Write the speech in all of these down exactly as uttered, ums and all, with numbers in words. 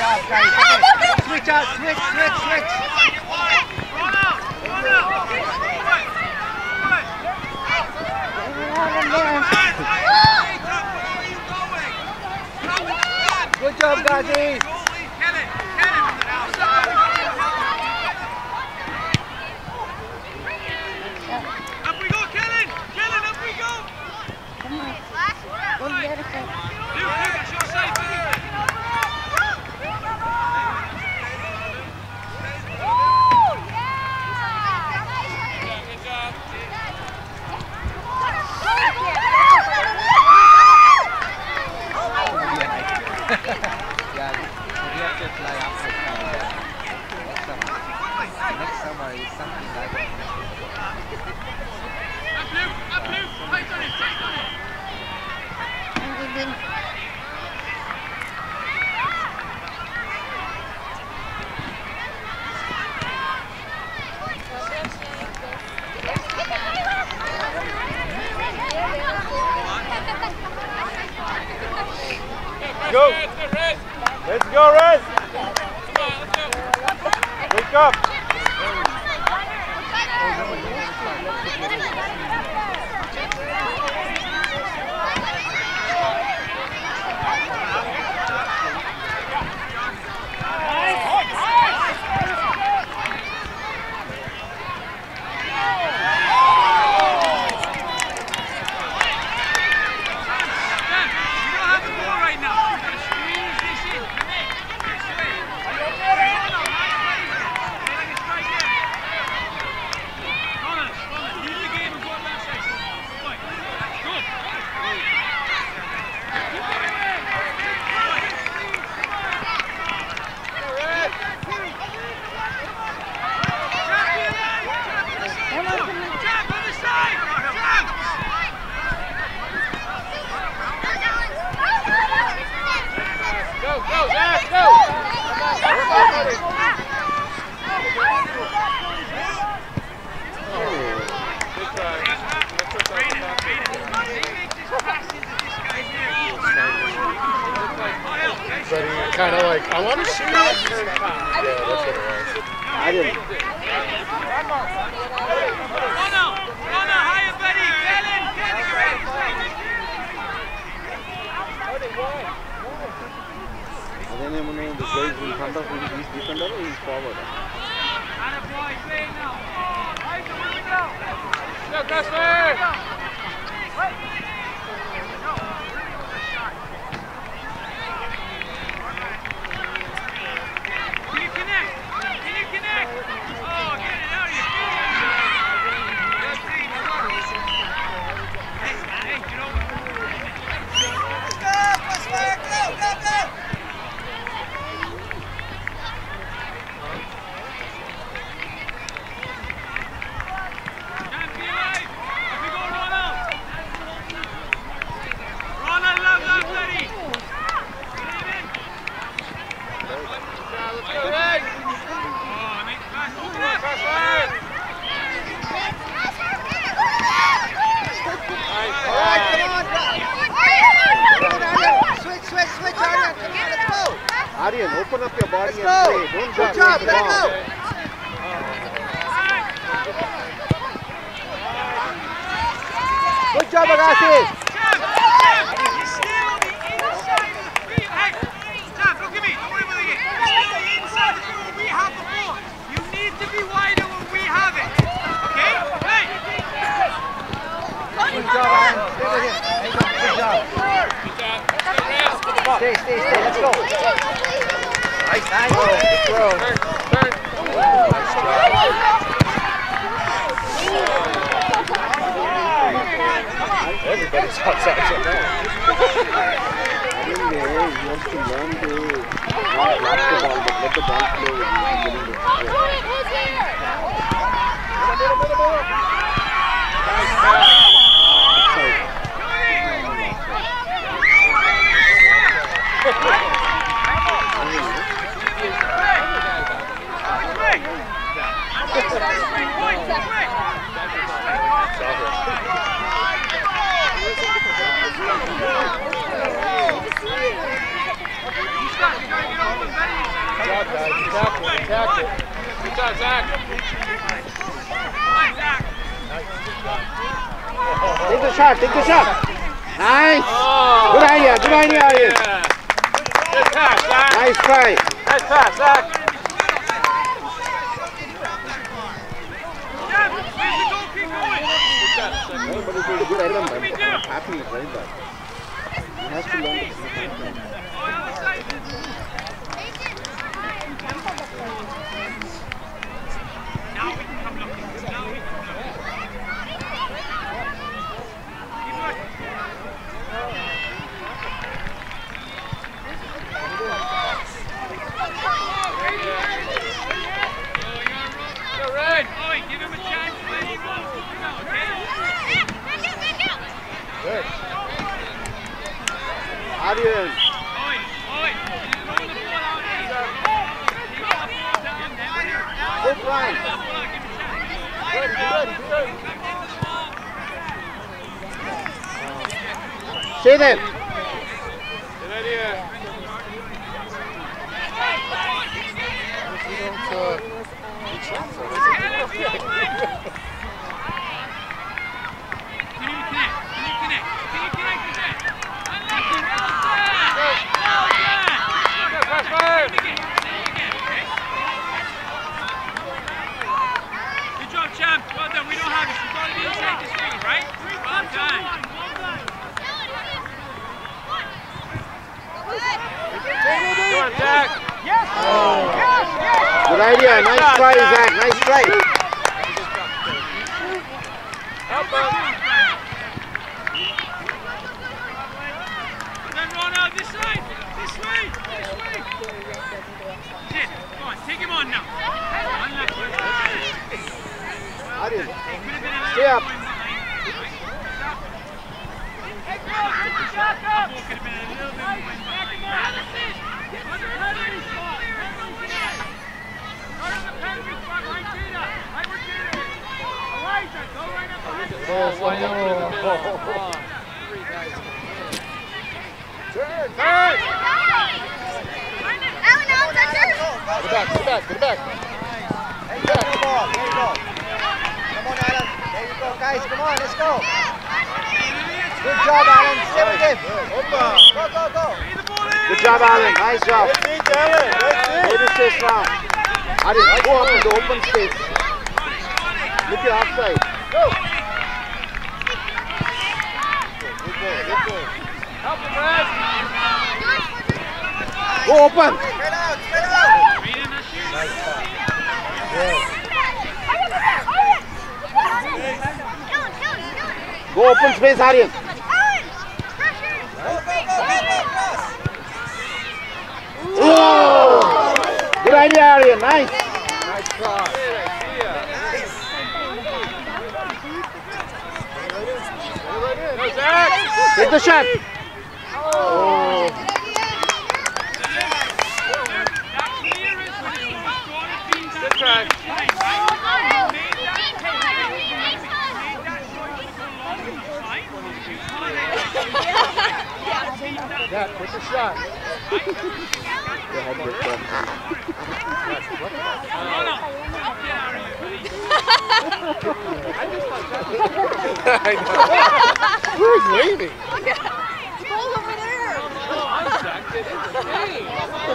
job, guys. Switch out, switch, switch, switch. Good job, guys. Go! Let's go, Rez! Wake up! Kind of like, I want to shoot. Yeah, that's what it was. I didn't. Rona, Rona, higher, buddy. Get in, get in, And then when the guy is in front of him, he's defender or he's forward. Go, Custer! Aryan, open up your body Let's and go. play. Don't Good go job, the let it ball. go. Good job, Agassi. Good job, Aryan. Stay with him. Good job. Stay, stay, stay. Let's go. Nice, nice. Good throw. Nice job. Everybody's outside so now. He wants to learn to not block the ball, but let the ball flow when he's getting the ball. He's got to get off the bench. job, guys. Attack it, attack it. Good job, Zach. Take the shot, take the shot. Nice. Oh. Good idea, good idea, Aryan. Yeah. Good pass, Zach. Nice try. Nice pass, Zach. No, but it's a good item. I'm happy he's right there. He has to learn the Now we can come looking. Now we can come looking. Keep looking. You're right. Oi, give him a chance to let him roll. Okay? Good. Aryan. Oi, oi. Throw the ball out here. Keep that ball down. Never down. Good run. Give him a chance. Good, good, good. Stay there. Good idea. We don't, uh, eat shots Can already. you connect? Can you connect? Can you connect with that? Unlucky. Well done. Well done. Good, pass fire. Say it again. Say it again, okay? Good job, champ. Well done. We don't have it. You've got to be inside the field, right? Well done. Come on, Zach. Good idea. Nice try, Zach. Nice try. Help him. Then run out this side. This way. This way. Shit. Go on. Take him on now. Unlucky. Aryan. Could have been a little Stay up. going behind. That ball could have been a little bit going behind. Oh, wide open in the middle. Come on. Turn, turn. Get back, get back, get back. There you go, there you go. Come on, Alan. There you go, guys. Come on, let's go. Good job, Alan. Stay with him. Go, go, go. Good job, Alan. Nice job. Let's see, Alan. Let's see. Way to stay strong. Aryan, go up in the open space. Look your outside. Go. Good boy, good boy. Help him, Red. Go open. Spread out, spread out. Go open space, Aryan. Go, go, go, go, go, cross. Oh! Good idea, Aryan. Nice. Nice cross. Go, Zach. Take the shot. Oh. Good try. Zach, push your shot. Go ahead, good shot. I know. Who's waving? Goal over there. I'm Zach. It's the game.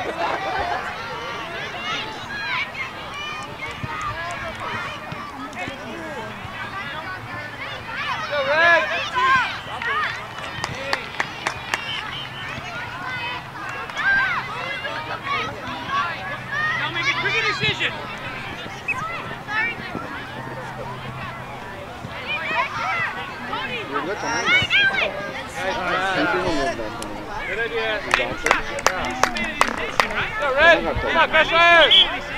Go, Red. Now make a quick decision. You're good tonight. Nice pass. Good idea. Go, Red. Come on, best players.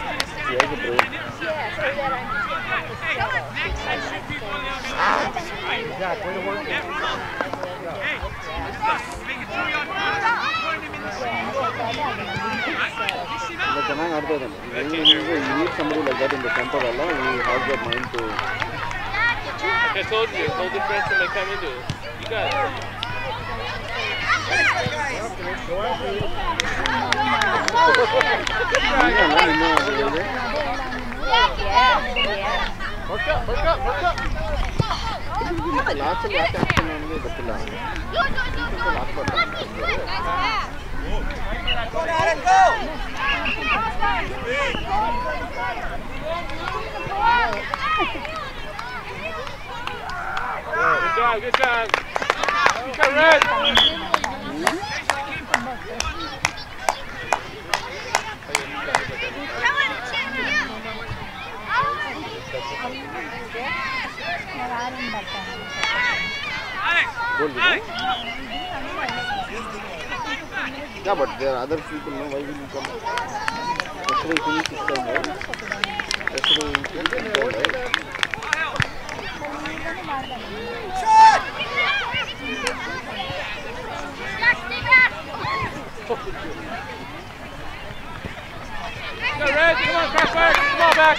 Zach, way to work. Hey, make it two yard pass. Put him in the seat. Right? Listen up. ಚೆನ್ನಾಗಿ ಆಡ್ತಾ ಇದ್ದಾನೆ. You need somebody like that in the center ಅಲ್ಲ. He has that mind to. I told you, hold the press when they come into it. You got it. Go after it. Good try. Work up, work up, work up. Last yaake ಆಗ್ತಾನೆ ನನಗೆ ಗೊತ್ತಿಲ್ಲ. Go, Alan, go! Good job, good job. Good job, Red. Goal, Alex! Yeah, but there are other people, no? Why will you come? Yesterday he finished his time, right? Yesterday he finished his time, right? Go, Red. Come on, cross back. Come on, back.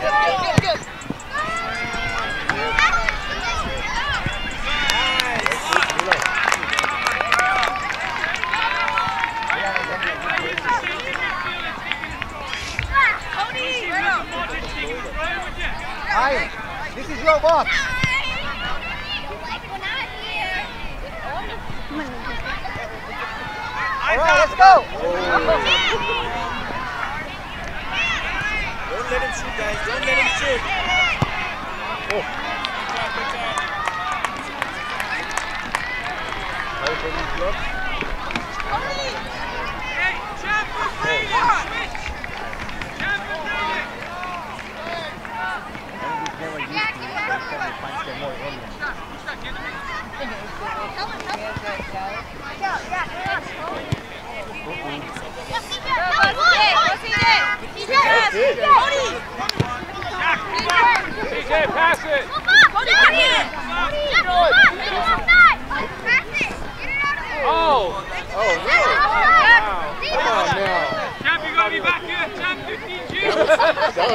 Hi, this is your box. All right, let's go. Don't let him shoot, guys. Don't let him shoot. Oh. Hey, jump for three! Switch! Jump for three! D J, pass it. Oh. Oh, no. Come on now. Champ, you gotta be back here. Champ, fifteen G. That was...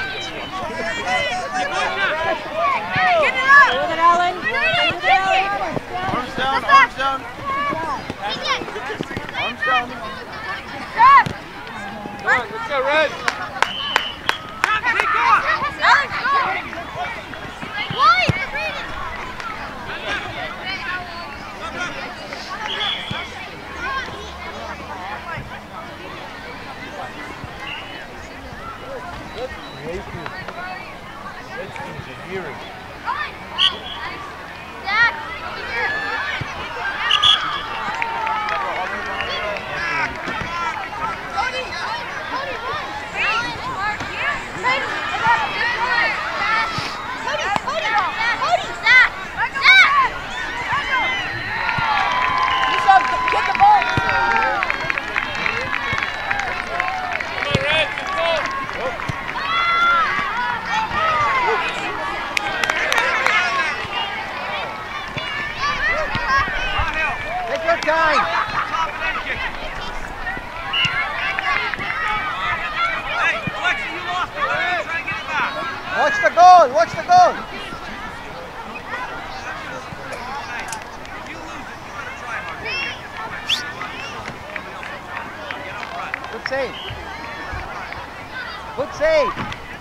Get it up! Hold it, Alan. Arms down, arms down. Arms down. Come on, let's go, Red. Champ, take off! That's engineering. Take your time. Hey, Alexi, you lost it. Try and get it back. Watch the goal. Watch the goal. If you lose it, you better try harder. Good save. Good save.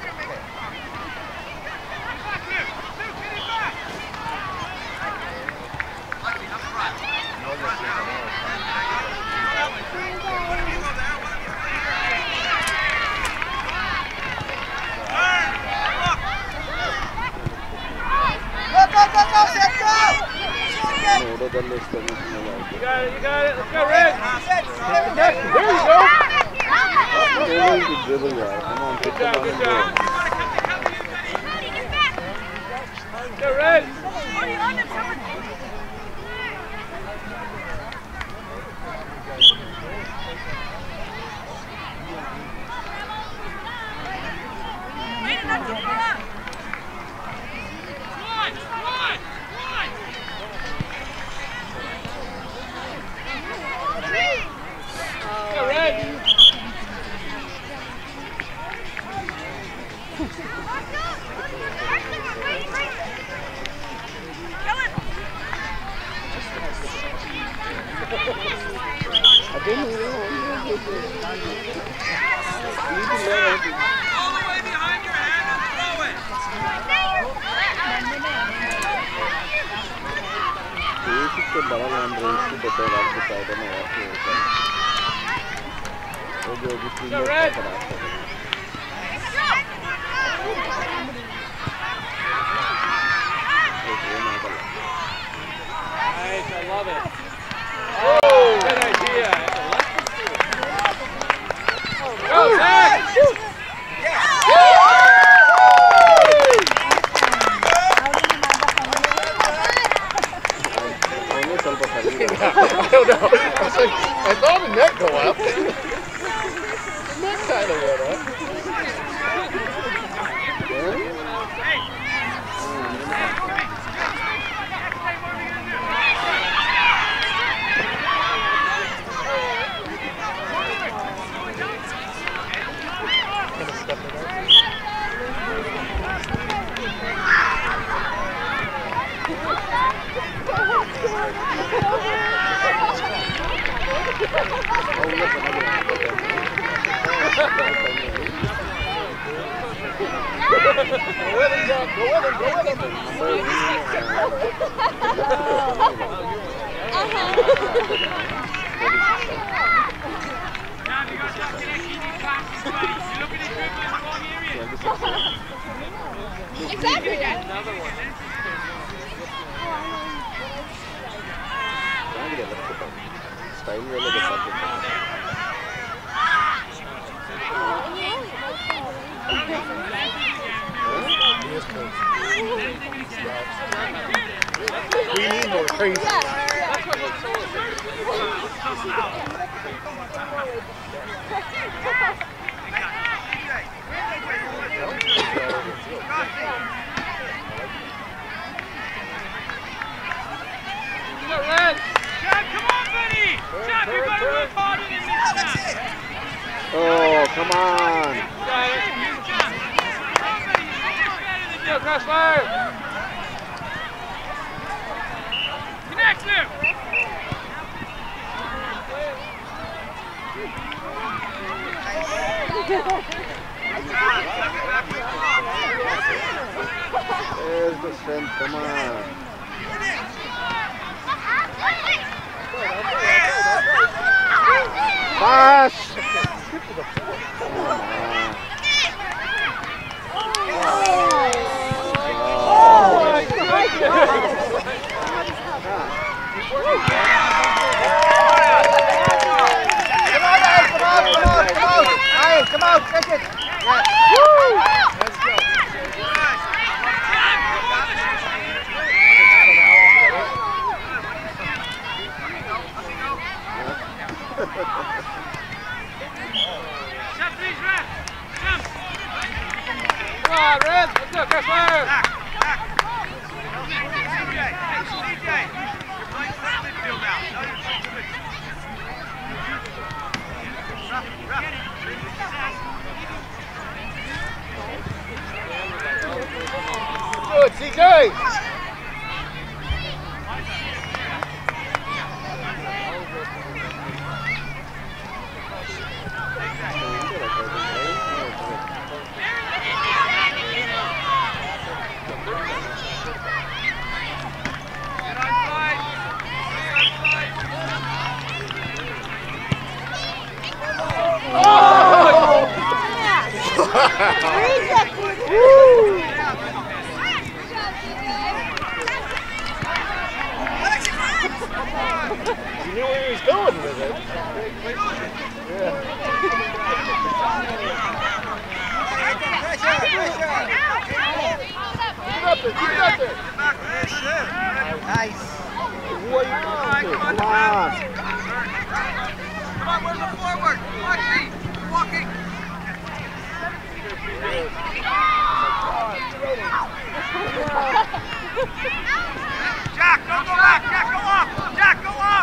Back here. Luke, get it back. Lexi, up front. Up front now. Go, go, go, go, set, go. ನೋಡೋದಲ್ಲೇ ಇಷ್ಟೊಂದು ಸುಮ್ಮನೆ ಆಯ್ತು. You got it, you got it. Let's go, Red. Set, set, There you go. Dribble to dribble, yeah. Come on, Good pick the job, ball good and go. job. Go, Red. One, one, one. Go, Red. I didn't know. All the way behind your hand and throw it. इससे बड़ा नाम रही इसकी बता रहा है बता देना यार कि वो जो जिसकी में पकड़ा है Nice, I love it. Oh, good idea. Go, Zach! I don't know. I was like, I saw the net go up. The net kind of went up. Exactly. Another one. Style वाले बता दो We need more crazy. Oh, come on. Go, Cressler! Connect, Lou! There's the strength, come on. Pass! Come out, take it. Yeah. Woo! Let's go. Jump, please, Red. Jump. Come on, Red. Let's go, Cressler. Back, back. C J, C J, you're playing center midfield now. No, you're central midfield. Rough, rough. Good, C J! You knew where he was going with it. Yeah. Pressure, pressure. Keep it up there, keep it up there. Nice. What are you doing? Come on. Come on, where's the forward? Watch me. Walking. Jack, don't go back. Jack, go up. Jack, go up.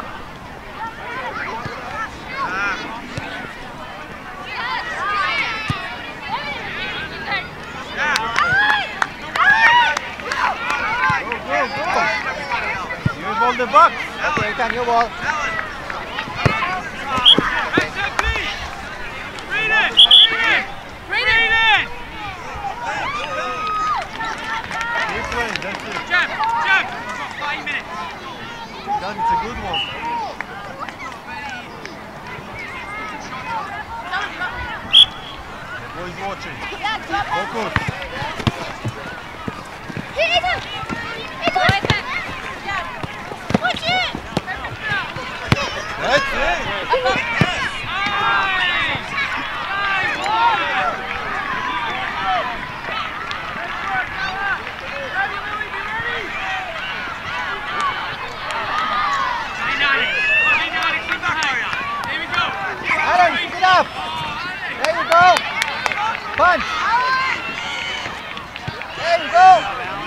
You ball the box. Okay, can you ball? Right, set, please. Read it. Read it. he's watching. Yeah, drop it. Focus. Hit it. Hit it. Watch it. That's it. Alan, pick it up. There you go. Punch. There you go.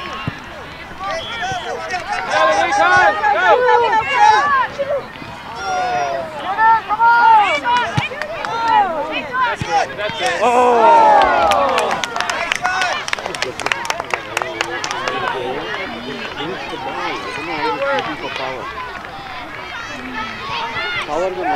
Alan, time. Go. That's it. Oh. Power will not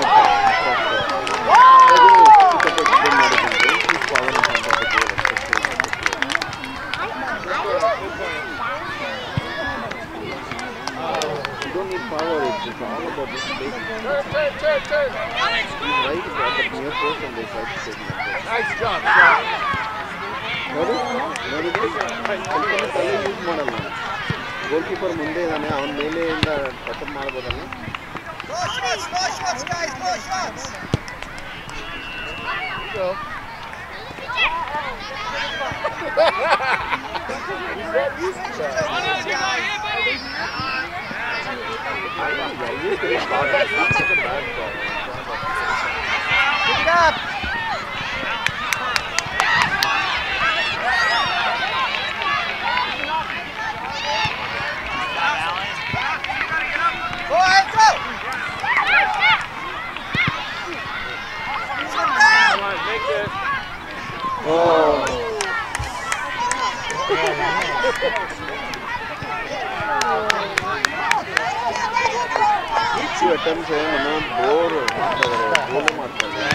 You don't need power, it's all about this basic. Turn, turn, turn, turn. Right, it's at the near post and they try to take it. Nice job, Scott. ನೋಡಿ ನೋಡಿ ಸ್ವಲ್ಪ ತಲೆ use ಮಾಡಲ್ಲ ಗೋಲ್ keeper ಮುಂದೆ ಇದ್ದಾನೆ ಅವನ ಮೇಲೆಯಿಂದ attempt ಮಾಡ್ಬೋದಲ್ಲ More shots, more shots, guys, more shots. Go. Pick it up. Go ahead, go. Sit down. Come on, make this. Oh. Two attempts ಏನು ಬೋರ್ ಗೋಲ್ ಮಾಡ್ತಾರೆ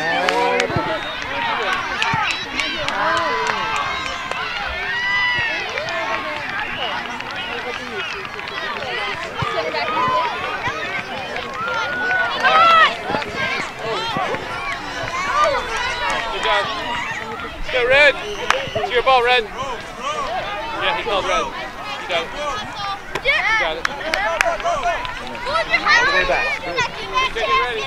Good job. Let's go, Red. It's your ball, Red. Yeah, he called Red. You got it. You got it. All the way back. Get it ready.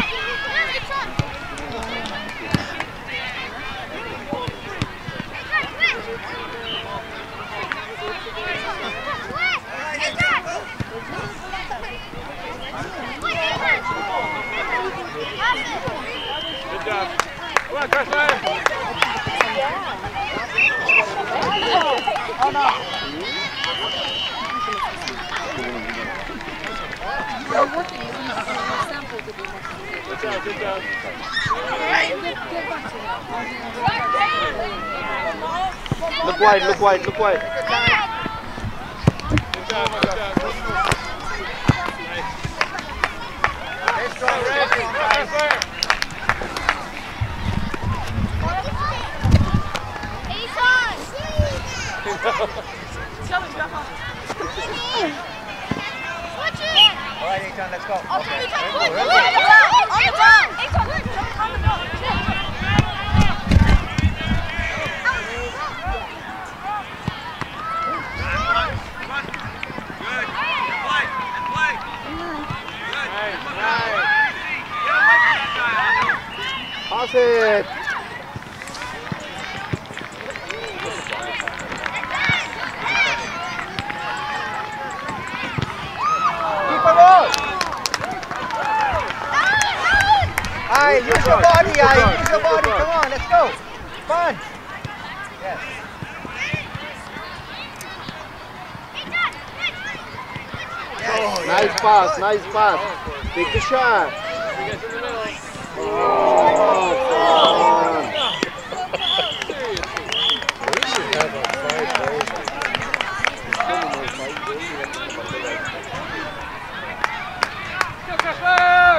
Good job. Come on, Crestline. Oh no. Good job, good job. Look wide, look wide, look wide. Good job, good job. Nice. Stay strong, stay Red, strong, guys. fire. All right, Ethan, let's go. Okay. Okay. On the Pass it. Keep it on. Aye, use your body, aye. Use your body. Come on, let's go. Punch. Yes. Yes. Nice pass, nice pass. Take the shot. You guys in the middle. Oh, come on. We should have a five goals. Go, Crestline.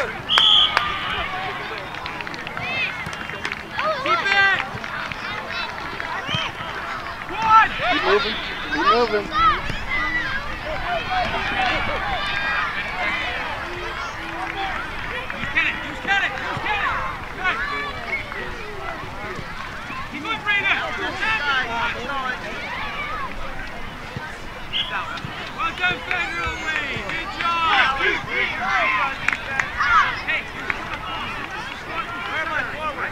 Keep it. One. Keep moving, keep moving. Use Kenny, use Kenny, use Kenny. Good. Keep on, Brady. Well done, Federal Lee. Good job. Hey. Forward, forward.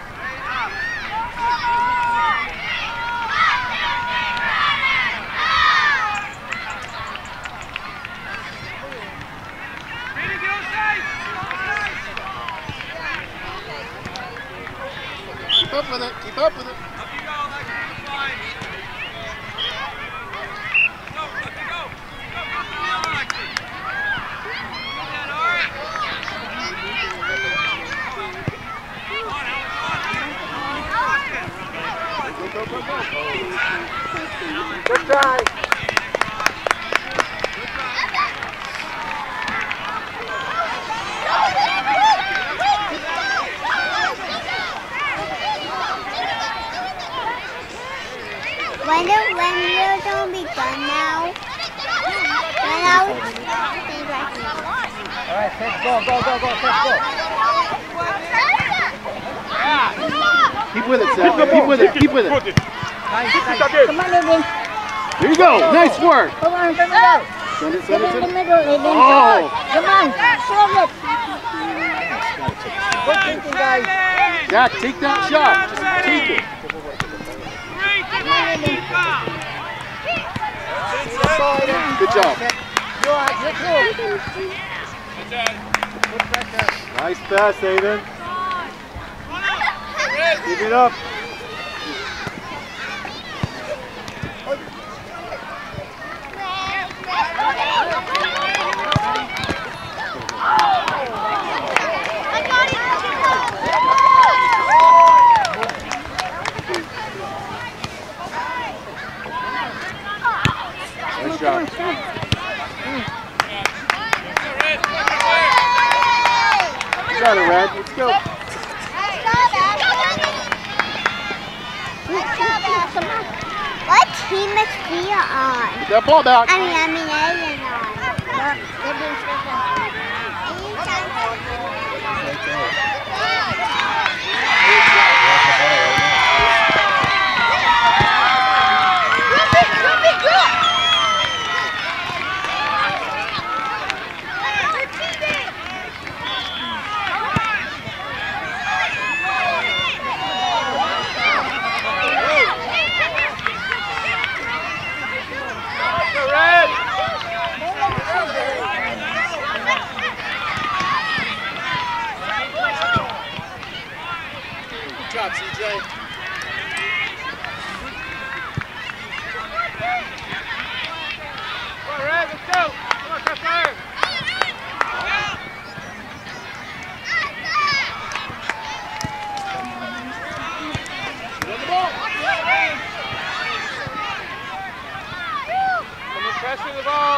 Ready to go side. Keep up with it. Keep up with it. Up you go, Alexis. Fine. Go, go, go. Go, go, go, Alexis. Yeah, all right. Go, go, go, go. Good try. When, the, when we're going to be done now, when I'll stay right here. All right, let's go, go, go, go, let's go. Keep with it, Seth. Keep with it. Keep with it. Nice, nice. Come on, Aiden. There you go. Nice work. Come on, come on. Send it, Get send it, in send the it. middle, Aiden. Oh. Come on, serve it. Good thinking, guys. Jack, take that shot. Just take it. Great defense, keeper. Good job. You're right, you're cool. Good job. Good pressure. Nice pass, Aiden. Keep it up. Nice job. You got it, Red. Let's go. What team is Kia on? Get that ball back. I mean, I mean, Aiden on. Good job, C J. All right, let's go. Come on, Chester. Come on, pressure the ball.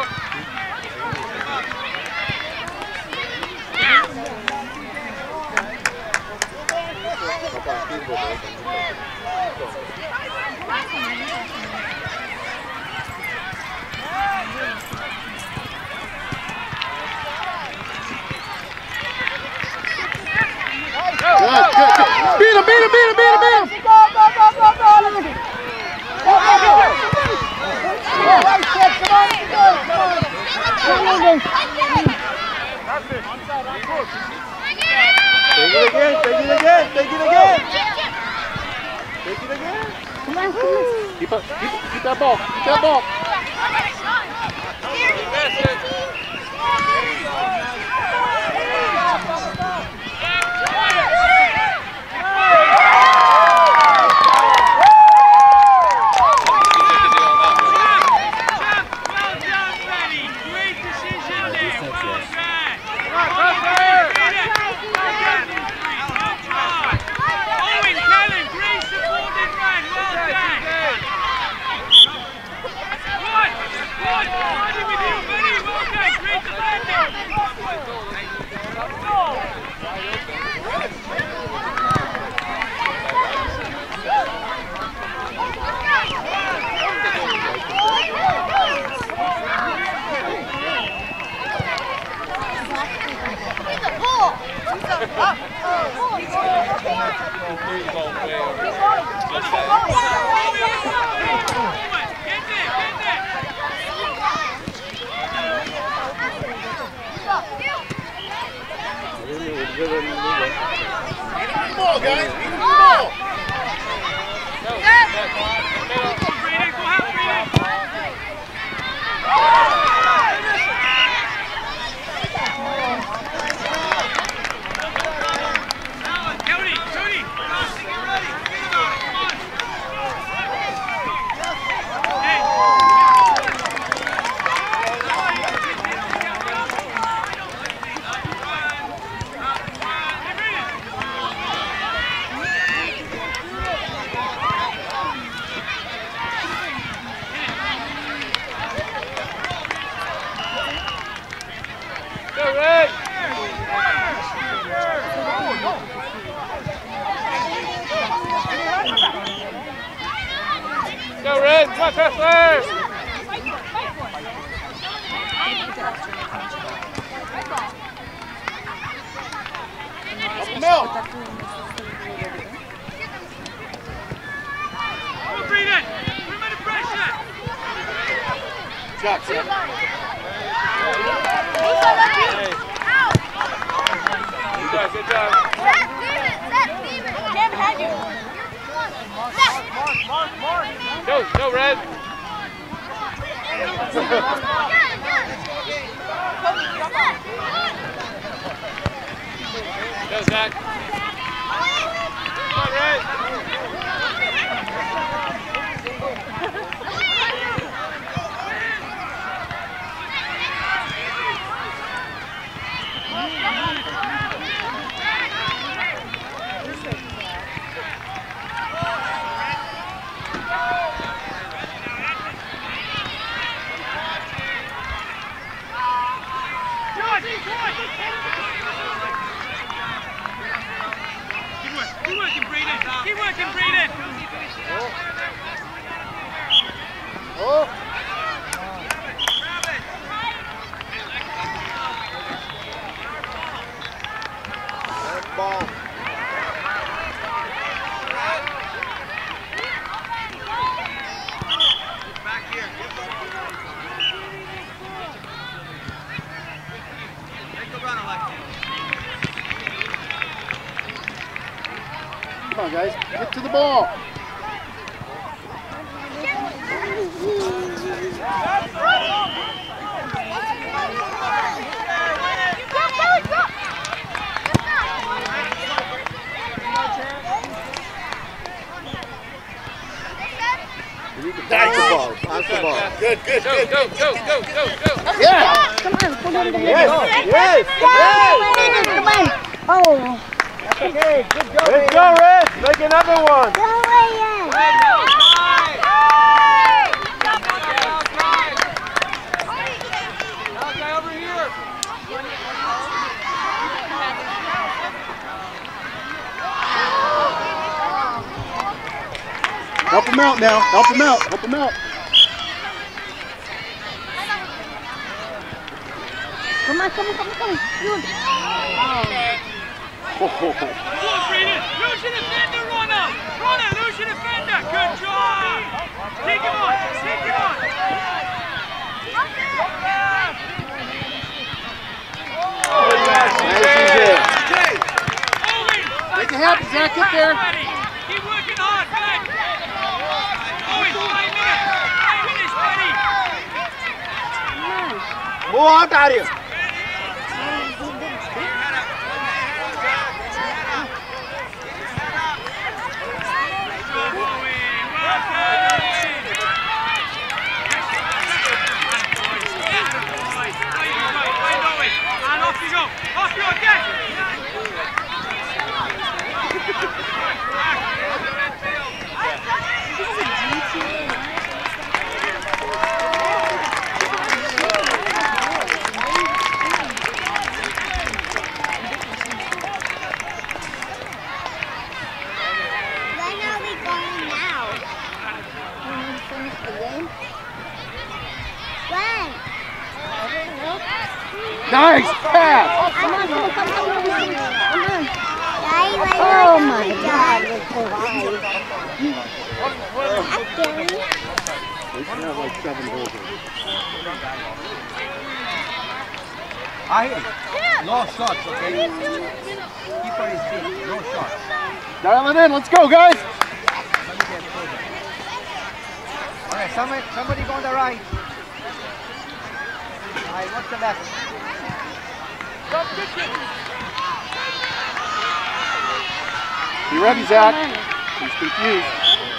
Good, good, good. Beat him, beat him, beat him, beat him, beat him. Go, go, go, go, go. Go, go, go. All right, Seth, come on, go, come on. Come on, Aiden. Take it again, take it again, take it again. Take it again. Come on, come on. Keep up, keep, keep that ball, keep that ball. Just ball, guys. Beat him to the ball. Go, Red! Come on, Kessler! Milk! Breathe in! Put him under pressure! Shot, Sam. Good job, good job. Jim had you. Go, go, Red! Go, Zach! Come on, Red! Keep working, Braden. Keep working, Braden. Oh. Ball. Back here. Make the run, Alexi. Come on, guys. Get to the ball. Pass the ball. Pass the ball. Good, good, Go, good. go, go, go, go, go! Yeah. Come on, come on, come on. Yes, yes, yes. Come on. Oh. Okay, good job. Let's go, Red. Make another one. Go away. Help him out now. Help him out. Help him out. Come on, come on, come on, come on. Oh, oh, oh. Come on, Braden. Lose your defender, runner. Runner, lose your defender. Good job. Take him on. Take him on. Make it happen, Zach. Get there. Keep working hard, back. Owen, five minutes. Five minutes, buddy. Move out, Arya. And off you go. Off you go again. When are we going now? When we finish the game? When? Nice pass. Come on, come on, come on, come on, come on. Daddy, when oh my God, look so high. That's scary. They should have like seven holes in it. I hear. No shots, okay? Keep on his feet. No shots. Dial it in. Let's go, guys. Okay, somebody, somebody go on the right. Alright, what's the left? Be ready, Zach. He's confused.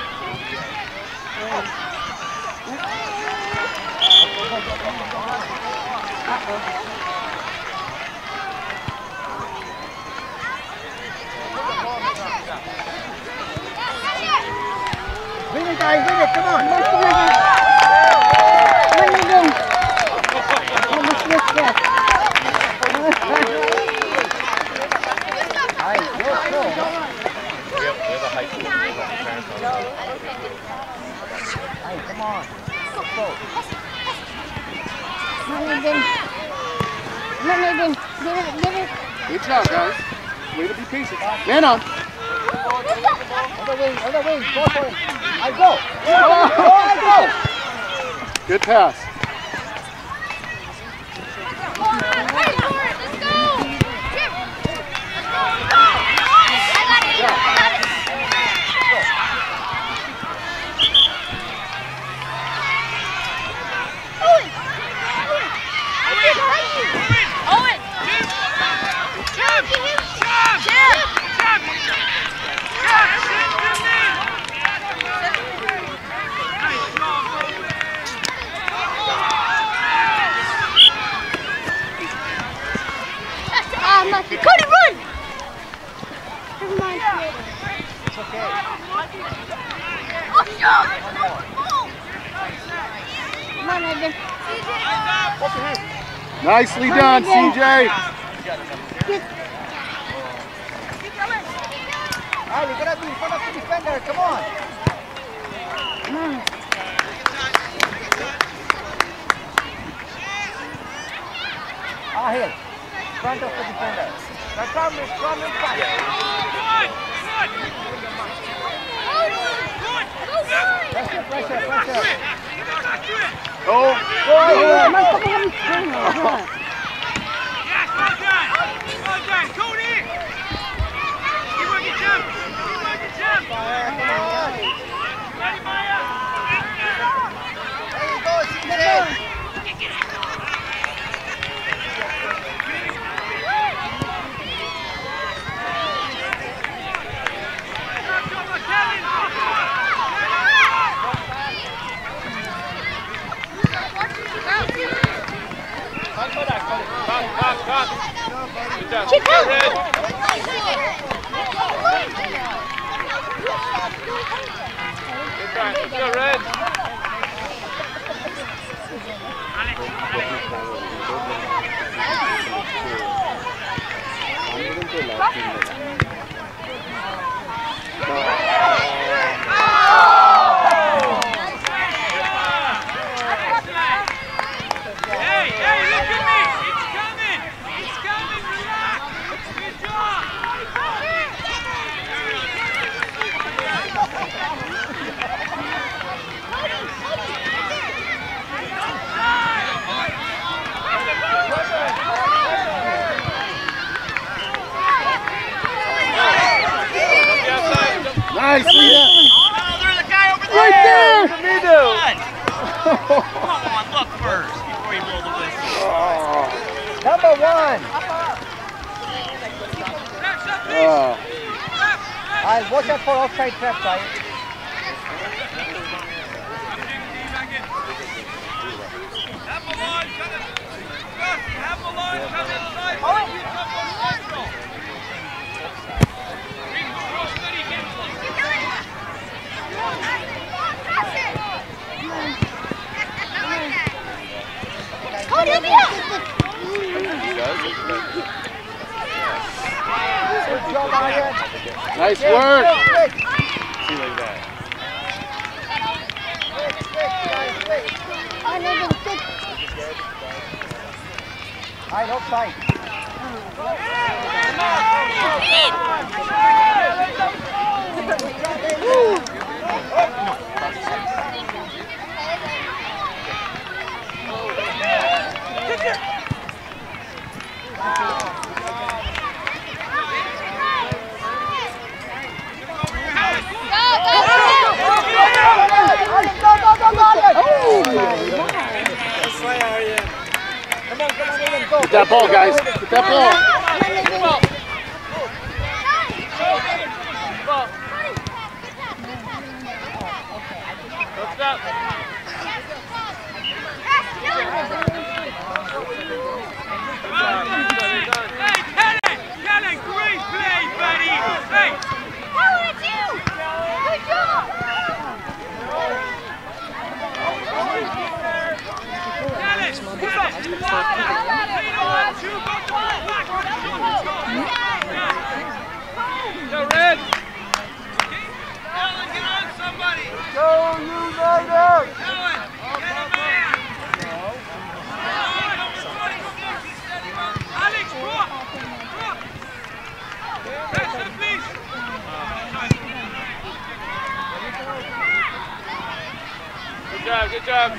Bring it, guys, bring it, come on. Alright, go, go. Alright, come on. Let's go. Good job, guys. Way to be patient. Man on. Other wing, other wing, go for it. I go. Go, I go. Good pass. Cody, run! Never mind. It's okay. Oh, shot! Come on, Evan. Nicely done, C J. Alright, you're gonna be in front of the defender, come on. Ah, here. Front of the defender. Now come in, come in front. Pressure, pressure, pressure. Go. Yes, well done. Well done. Cody. Keep working, Jim. Keep working, Jim. Ready, Maya? There you go, C J. Good job. Keep Go, Red. Good try. Let's go, Red. Hey, hey, look at me. It's coming. It's coming. Relax. Good job. Nicely done. Oh, there's a guy over there. Right there. Come on, look first before you blow the whistle. Number one. Oh. I'll watch out for offside trap, guys. Cody, let me up! Good job, Ryan. Nice Quick, work. quick, quick. See like that. Quick, quick, guys, quick. Oh, no, no, good. Alright, offside. that ball, guys. Get that ball. Don't stop. Hey, Kellen! Kellen, great play, buddy! Hey! Oh, it's you! Good job! Kellen! Kellen! Lead on! Two, go to the back! Go, Red. Kellen, get on somebody! Go United! Kellen, get a man! Alex, go up! Go up! Pressure, please! Good job, good job.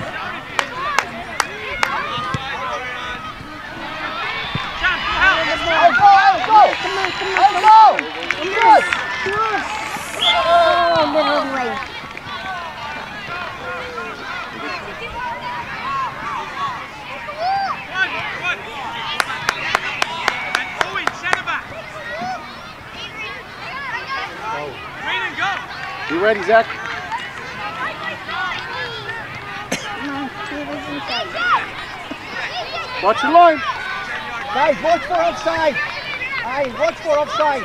Champ, go help! I'll go, I'll go! I'll go! Good! Oh, little late. One, one! And Owen, centre back! Green and go! You ready, Zach? Watch your line. Guys, watch for offside! Aye, watch for offside!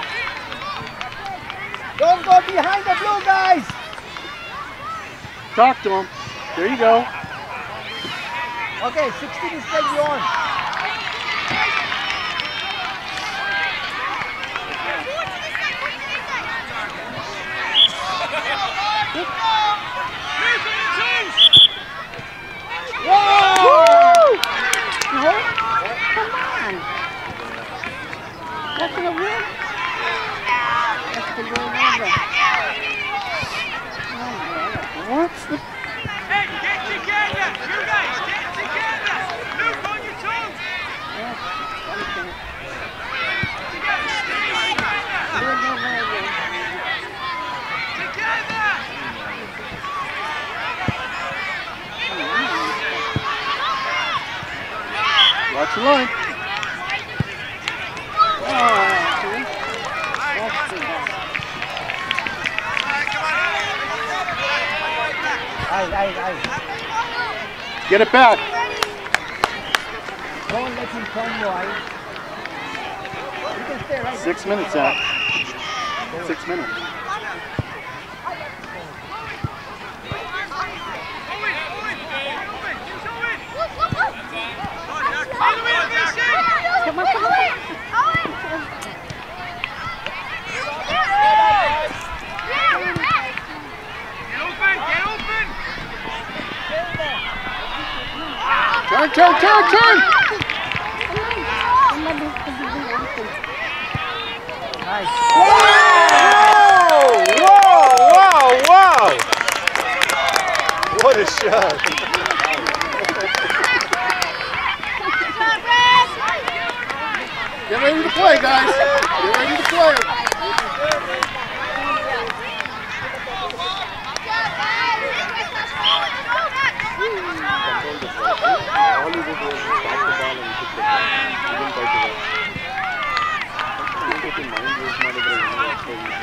Don't go behind the blue guys! Talk to him. There you go. Okay, sixteen is taking on. Whoa! No? Come on. That's the win. That's the goal over. What's the... Hey, get together! You guys, get together! Luke, on your toes! Together, stay together! Together! Watch your line. Aye, aye, aye. Get it back. Don't let him come wide. You can stay right Six minutes, Zach. Six minutes. Owen, Owen, Owen, it's Owen! Get away, Mason! Come on, come on. Get open, get open! Turn, turn, turn, turn! Nice. Whoa! Whoa! Wow! Wow! What a shot! Get ready to play, guys. Get ready to play. All he did was stop the ball and kick the ball. He didn't try to run. I think he mind use ಮಾಡಿದ್ರೆ ಇನ್ನೂ ಅಷ್ಟೇ easy.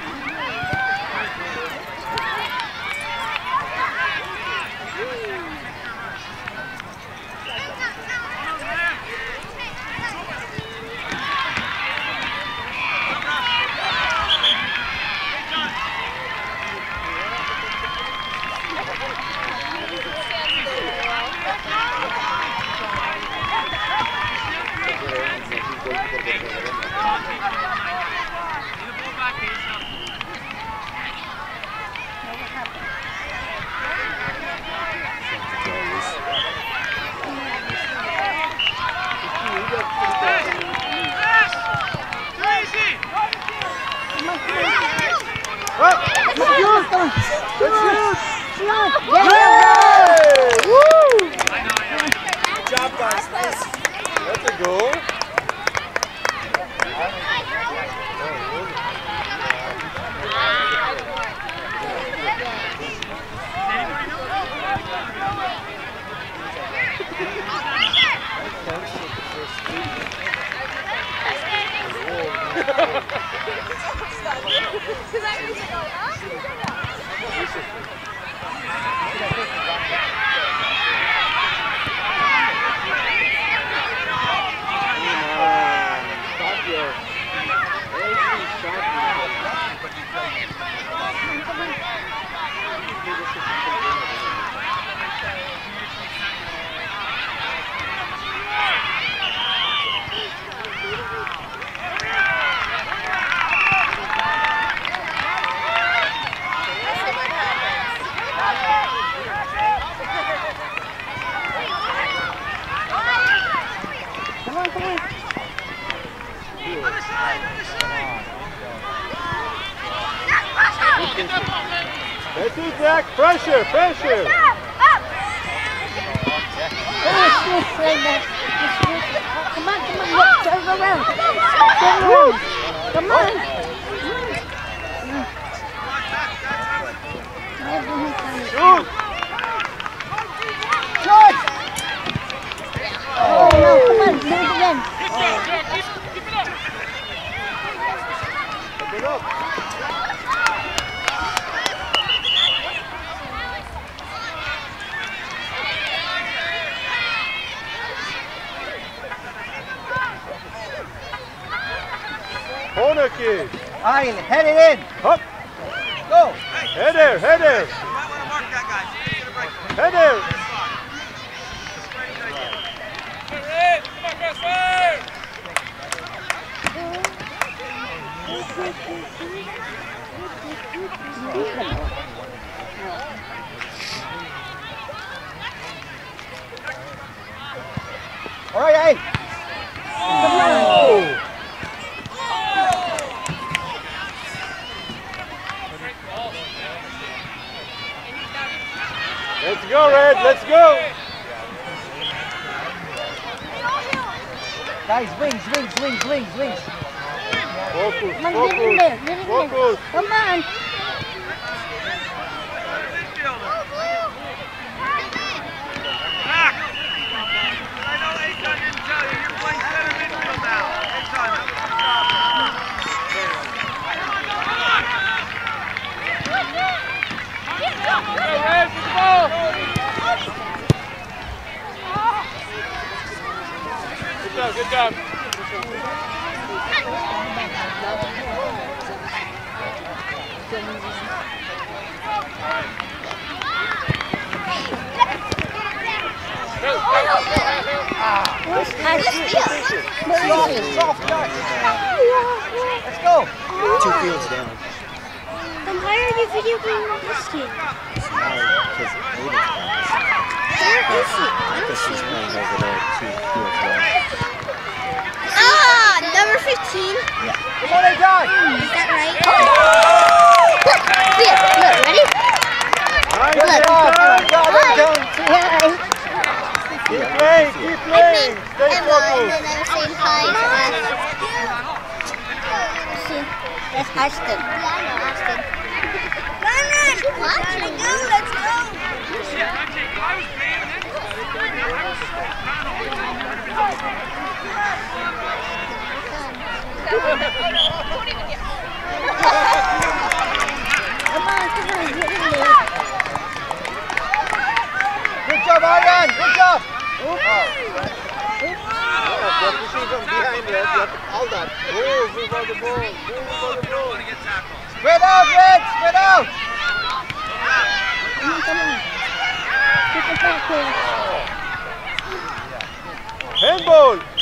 That's a goal. That's it, Zach. Pressure, pressure. Come on, come on, look, turn around. Turn around. Come on. Shoot. Shoot! Oh, no, come on, do it again. Good job, Joe. Keep, keep it up. Keep it up. Corner kick. Arjen, head it in. Up. Go. Header, header. Header. Get red. Come on, cross fire. All right, hey. Oh. Let's go, Red. Let's go. Guys, wings, wings, wings, wings, wings. Focus, Come on, get in there, get in focus, there. focus. Come on. Good job, good job. Soft, soft touch. Let's go. Two fields down. Then why are you videoing this game? Because Aiden's Where is he? I don't because see she's him. playing over there two fields down. Ah, number fifteen. Come on, Aidan. Is that right? Look, here, look, ready? Nice, Good job. Good job, Aidan. Hi. keep playing, keep playing. Stay Emma, and focused. then I was saying hi to Ashton. See, that's Ashton. Yeah, I know Ashton. Run, run! What? Let's go, let's go! Come on, come on, get in there. Good job, Arjen. Good job. Yeah, you're pushing from behind, Red. You have to call that. Move, move on the ball. Move on the ball. Spread out, Red. Spread out. Come on, come on. Get it back here. Handball.